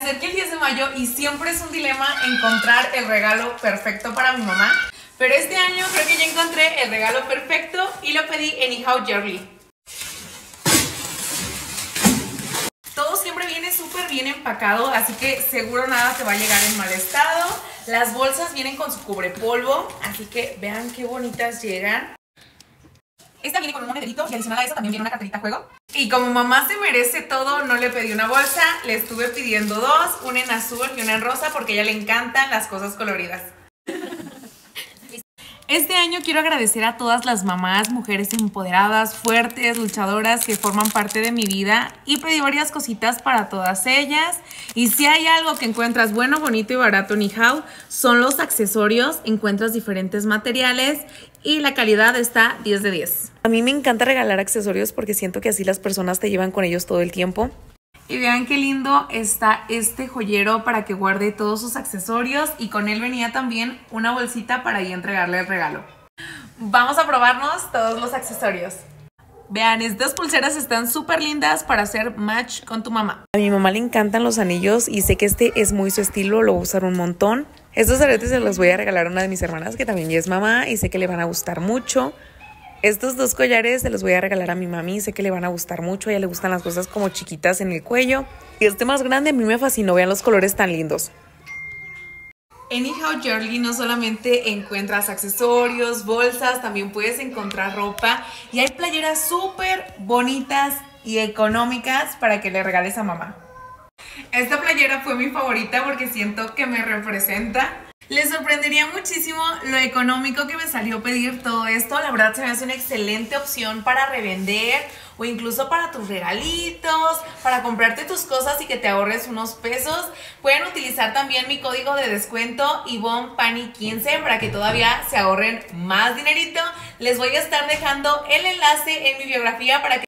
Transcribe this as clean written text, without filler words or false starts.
Acerca el 10 de mayo y siempre es un dilema encontrar el regalo perfecto para mi mamá. Pero este año creo que ya encontré el regalo perfecto y lo pedí en Ni-Hao Yearly. Todo siempre viene súper bien empacado, así que seguro nada te va a llegar en mal estado. Las bolsas vienen con su cubrepolvo, así que vean qué bonitas llegan. Esta viene con un monederito y adicional a eso también viene una carterita juego. Y como mamá se merece todo, no le pedí una bolsa, le estuve pidiendo dos, una en azul y una en rosa porque a ella le encantan las cosas coloridas. Este año quiero agradecer a todas las mamás, mujeres empoderadas, fuertes, luchadoras que forman parte de mi vida y pedí varias cositas para todas ellas. Y si hay algo que encuentras bueno, bonito y barato en Ni-Hao, son los accesorios. Encuentras diferentes materiales y la calidad está 10 de 10. A mí me encanta regalar accesorios porque siento que así las personas te llevan con ellos todo el tiempo. Y vean qué lindo está este joyero para que guarde todos sus accesorios y con él venía también una bolsita para ahí entregarle el regalo. Vamos a probarnos todos los accesorios. Vean, estas pulseras están súper lindas para hacer match con tu mamá. A mi mamá le encantan los anillos y sé que este es muy su estilo, lo va a usar un montón. Estos aretes se los voy a regalar a una de mis hermanas que también ya es mamá y sé que le van a gustar mucho. Estos dos collares se los voy a regalar a mi mami, sé que le van a gustar mucho, a ella le gustan las cosas como chiquitas en el cuello. Y este más grande a mí me fascinó, vean los colores tan lindos. En Ni-Hao Yearly no solamente encuentras accesorios, bolsas, también puedes encontrar ropa y hay playeras súper bonitas y económicas para que le regales a mamá. Esta playera fue mi favorita porque siento que me representa. Les sorprendería muchísimo lo económico que me salió pedir todo esto. La verdad se me hace una excelente opción para revender o incluso para tus regalitos, para comprarte tus cosas y que te ahorres unos pesos. Pueden utilizar también mi código de descuento YvonnePani15 para que todavía se ahorren más dinerito. Les voy a estar dejando el enlace en mi biografía para que